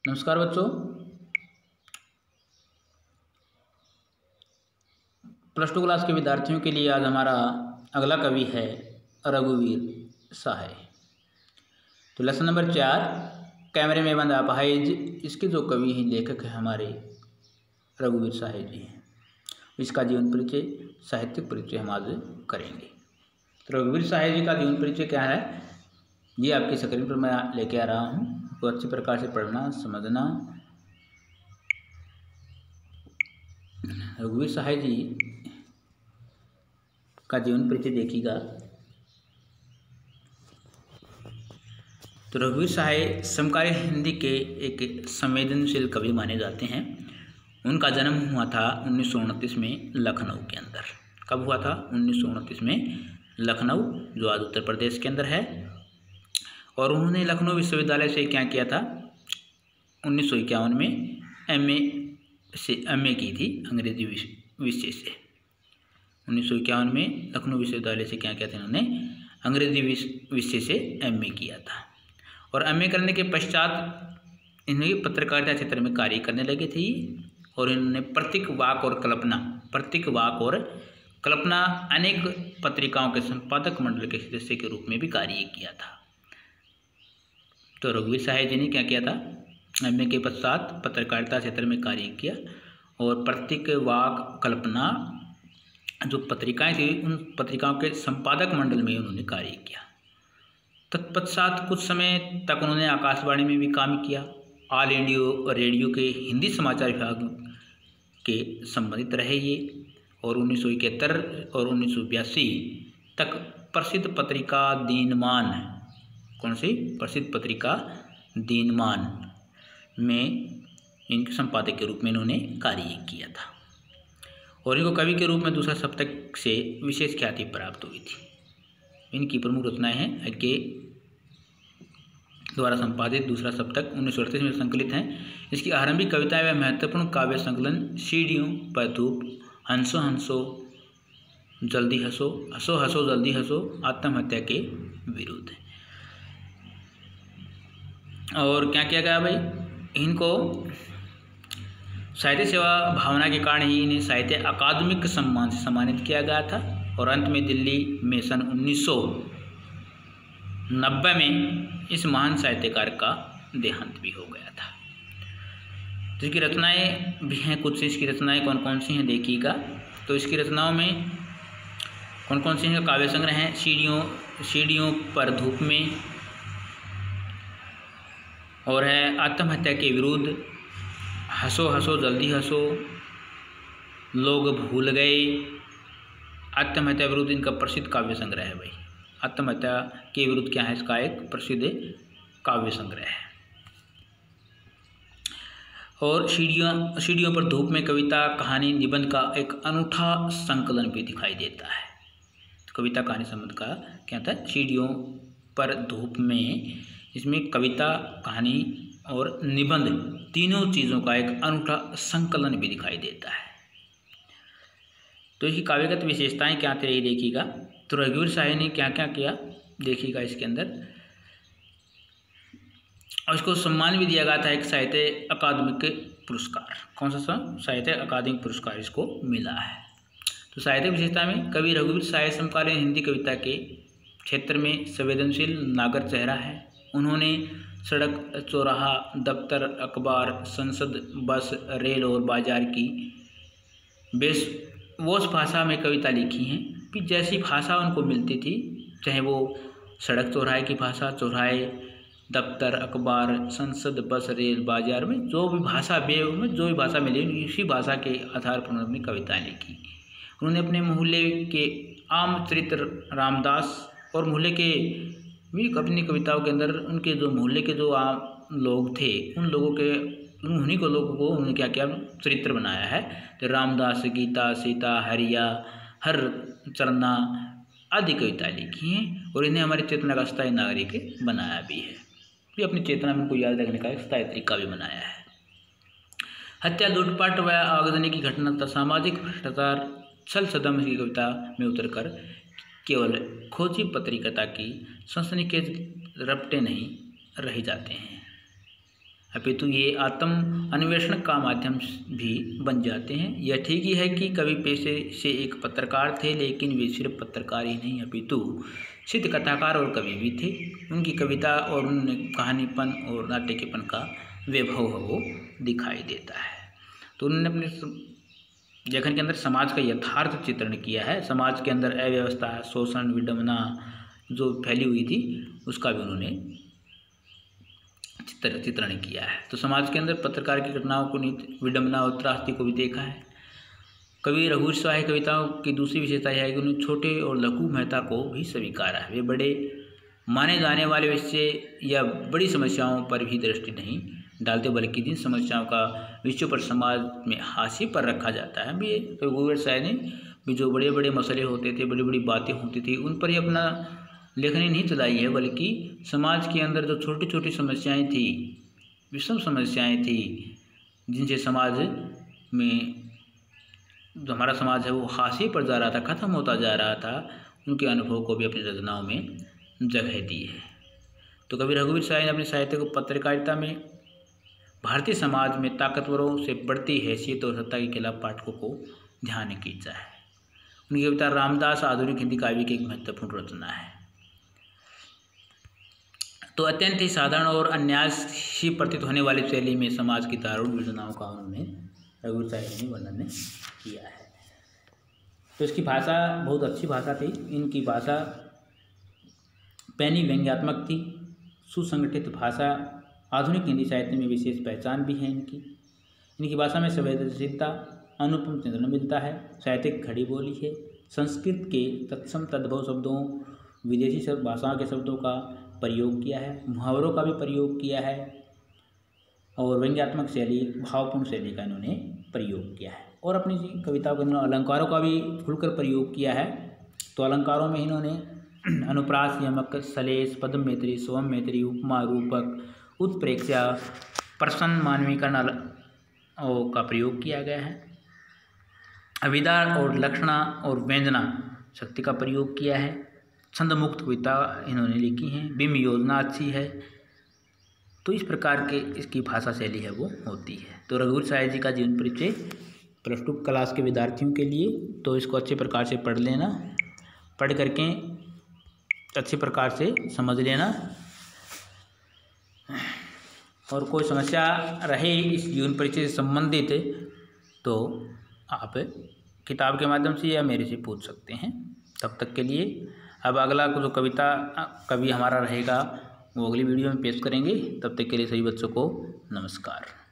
नमस्कार बच्चों, +2 क्लास के विद्यार्थियों के लिए आज हमारा अगला कवि है रघुवीर सहाय। तो लेसन नंबर 4 कैमरे में बंद अपाहिज, इसके जो कवि हैं लेखक हैं हमारे रघुवीर सहाय जी हैं। इसका जीवन परिचय, साहित्यिक परिचय हम आज करेंगे। तो रघुवीर सहाय जी का जीवन परिचय क्या है ये आपकी स्क्रीन पर मैं लेके आ रहा हूँ, तो अच्छी प्रकार से पढ़ना समझना। रघुवीर सहाय जी का जीवन परिचय देखिएगा। तो रघुवीर सहाय समकालीन हिंदी के एक संवेदनशील कवि माने जाते हैं। उनका जन्म हुआ था 1929 में लखनऊ के अंदर। कब हुआ था? 1929 में लखनऊ, जो आज उत्तर प्रदेश के अंदर है। और उन्होंने लखनऊ विश्वविद्यालय से क्या किया था? 1951 में एमए की थी अंग्रेजी विषय से। 1951 में लखनऊ विश्वविद्यालय से क्या किया था? इन्होंने अंग्रेजी विषय से एमए किया था। और एमए करने के पश्चात इन्हें पत्रकारिता क्षेत्र में कार्य करने लगे थे। और इन्होंने प्रतीक वाक और कल्पना अनेक पत्रिकाओं के संपादक मंडल के सदस्य के रूप में भी कार्य किया था। तो रघुवीर सहाय जी ने क्या किया था? एमए के पश्चात पत्रकारिता क्षेत्र में कार्य किया और प्रतीक वाक कल्पना जो पत्रिकाएं थी उन पत्रिकाओं के संपादक मंडल में उन्होंने कार्य किया। तत्पश्चात कुछ समय तक उन्होंने आकाशवाणी में भी काम किया। ऑल इंडिया रेडियो के हिंदी समाचार विभाग के संबंधित रहे ये। और 1971 और 1982 तक प्रसिद्ध पत्रिका दीनमान, कौन सी प्रसिद्ध पत्रिका दीनमान में इनके संपादक के रूप में इन्होंने कार्य किया था। और इनको कवि के रूप में दूसरा सप्तक से विशेष ख्याति प्राप्त हुई थी। इनकी प्रमुख रचनाएं हैं के द्वारा संपादित दूसरा सप्तक 1938 में संकलित हैं। इसकी आरंभिक कविताएं व महत्वपूर्ण काव्य संकलन सीढ़ियों पर धूप, हंसो हंसो जल्दी हंसो, हंसो हंसो जल्दी हंसो, आत्महत्या के विरुद्ध। और क्या किया गया भाई? इनको साहित्य सेवा भावना के कारण ही इन्हें साहित्य अकादमिक सम्मान से सम्मानित किया गया था। और अंत में दिल्ली में सन 1990 में इस महान साहित्यकार का देहांत भी हो गया था। जिसकी रचनाएं भी हैं, कुछ इसकी रचनाएं कौन कौन सी हैं देखिएगा। तो इसकी रचनाओं में कौन कौन सी हैं? काव्य संग्रह हैं सीढ़ियों पर धूप में, और है आत्महत्या के विरुद्ध, हंसो हंसो जल्दी हंसो, लोग भूल गए। आत्महत्या विरुद्ध इनका प्रसिद्ध काव्य संग्रह है भाई। आत्महत्या के विरुद्ध क्या है? इसका एक प्रसिद्ध काव्य संग्रह है। और सीढ़ियों पर धूप में कविता कहानी निबंध का एक अनूठा संकलन भी दिखाई देता है। कविता कहानी संबंध का क्या था? सीढ़ियों पर धूप में, इसमें कविता कहानी और निबंध तीनों चीज़ों का एक अनूठा संकलन भी दिखाई देता है। तो इसकी काव्यगत विशेषताएं क्या थे ये देखिएगा। तो रघुवीर सहाय ने क्या क्या किया देखिएगा इसके अंदर। और इसको सम्मान भी दिया गया था एक साहित्य अकादमिक पुरस्कार। कौन सा? साहित्य अकादमिक पुरस्कार इसको मिला है। तो साहित्य विशेषता में कवि रघुवीर सहाय समकालीन हिंदी कविता के क्षेत्र में संवेदनशील नागर चेहरा है। उन्होंने सड़क, चौराहा, दफ्तर, अखबार, संसद, बस, रेल और बाजार की बेसवोस भाषा में कविता लिखी हैं कि जैसी भाषा उनको मिलती थी, चाहे वो सड़क चौराहे की भाषा, चौराहे, दफ्तर, अखबार, संसद, बस, रेल, बाजार में जो भी भाषा जो भी भाषा मिली उसी भाषा के आधार पर उन्होंने कविताएँ लिखी। उन्होंने अपने मोहल्ले के आम चरित्र रामदास और मोहल्ले के भी अपनी कविताओं के अंदर उनके जो मोहल्ले के जो आम लोग थे उन्हीं को लोगों को उन्होंने क्या किया? चरित्र बनाया है। तो रामदास, गीता, सीता, हरिया, हर चरना आदि कविताएं लिखी हैं। और इन्हें हमारी चेतना का स्थायी नागरिक बनाया भी है। ये अपनी चेतना में उनको याद रखने का एक स्थायी तरीका भी बनाया है। हत्या, लूटपाट व आगजनी की घटना तथा सामाजिक भ्रष्टाचार छल सदम की कविता में उतरकर केवल खोजी पत्रिकता की सनसनीखेज रपटे नहीं रह जाते हैं। अपितु ये आत्म अन्वेषण का माध्यम भी बन जाते हैं। यह ठीक ही है कि कवि पेशे से एक पत्रकार थे, लेकिन वे सिर्फ पत्रकार ही नहीं अपितु सिद्ध कथाकार और कवि भी थे। उनकी कविता और उनमें कहानीपन और नाट्यकेपन का वैभव वो दिखाई देता है। तो उन्होंने अपने लेखन के अंदर समाज का यथार्थ चित्रण किया है। समाज के अंदर अव्यवस्था, शोषण, विडंबना जो फैली हुई थी उसका भी उन्होंने चित्रण किया है। तो समाज के अंदर पत्रकार की घटनाओं को, विडंबना और त्रासदी को भी देखा है। कवि रघुवीर सहाय कविताओं की दूसरी विशेषता यह है कि उन्होंने छोटे और लघु महत्ता को भी स्वीकारा है। वे बड़े माने जाने वाले विषय या बड़ी समस्याओं पर भी दृष्टि नहीं डालते, बल्कि जिन समस्याओं का विषयों पर समाज में हाशिए पर रखा जाता है, भी रघुवीर सहाय ने भी जो बड़े बड़े मसले होते थे, बड़ी बड़ी बातें होती थी, उन पर ही अपना लेखनी नहीं चलाई है, बल्कि समाज के अंदर जो छोटी छोटी समस्याएं थी, विषम समस्याएं थी, जिनसे समाज में जो हमारा समाज है वो हाशिए पर जा रहा था, ख़त्म होता जा रहा था, उनके अनुभव को भी अपनी रचनाओं में जगह दी है। तो कवि रघुवीर सहाय ने अपने साहित्य को पत्रकारिता में भारतीय समाज में ताकतवरों से बढ़ती हैसियत और सत्ता के खिलाफ पाठकों को ध्यान खींचा है। उनकी कविता रामदास आधुनिक हिंदी काव्य की एक महत्वपूर्ण रचना है। तो अत्यंत ही साधारण और अन्यासी प्रतीत होने वाली शैली में समाज की दारुण वेदनाओं का उन्होंने रघुवीर सहाय ने वर्णन किया है। तो इसकी भाषा बहुत अच्छी भाषा थी। इनकी भाषा पैनी व्यंग्यात्मक थी, सुसंगठित भाषा आधुनिक हिंदी साहित्य में विशेष पहचान भी है। इनकी भाषा में संवेदनशीलता, अनुपम चिंतन मिलता है। साहित्यिक खड़ी बोली है। संस्कृत के तत्सम तद्भव शब्दों, विदेशी भाषाओं के शब्दों का प्रयोग किया है, मुहावरों का भी प्रयोग किया है और व्यंग्यात्मक शैली, भावपूर्ण शैली का इन्होंने प्रयोग किया है। और अपनी कविताओं के इन्होंने अलंकारों का भी खुलकर प्रयोग किया है। तो अलंकारों में इन्होंने अनुप्रास, यमक, सलेश, पद्म मैत्री, स्वम मैत्री, उपमा, रूपक, उत्प्रेक्षा, प्रसन्न, मानवीकरण का प्रयोग किया गया है। अभिधा और लक्षणा और व्यंजना शक्ति का प्रयोग किया है। छंद मुक्त कविता इन्होंने लिखी हैं। बिंब योजना अच्छी है। तो इस प्रकार के इसकी भाषा शैली है वो होती है। तो रघुवीर सहाय जी का जीवन परिचय +2 क्लास के विद्यार्थियों के लिए, तो इसको अच्छे प्रकार से पढ़ लेना, पढ़ करके अच्छे प्रकार से समझ लेना। और कोई समस्या रहे इस जीवन परिचय से संबंधित तो आप किताब के माध्यम से या मेरे से पूछ सकते हैं। तब तक के लिए अब अगला जो कविता कवि हमारा रहेगा वो अगली वीडियो में पेश करेंगे। तब तक के लिए सभी बच्चों को नमस्कार।